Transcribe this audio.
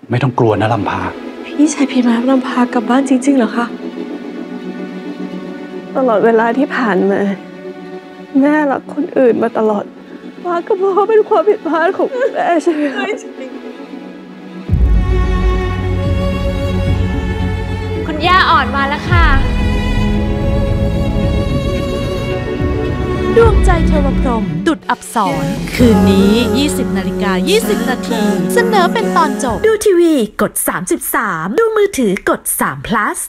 ไม่ต้องกลัวนะลำพาพี่ชายพี่มาร์คลำพากลับบ้านจริงๆเหรอคะตลอดเวลาที่ผ่านมาแม่รักคนอื่นมาตลอดว่าก็เพราะเป็นความผิดพลาดของแม่ใช่ไหมคะคุณย่าอ่อนมาแล้วค่ะดวงใจเทวพรหมดุจอับสรคืนนี้ 20:20 นาทีเสนอเป็นตอนจบดูทีวีกด33ดูมือถือกด3 plus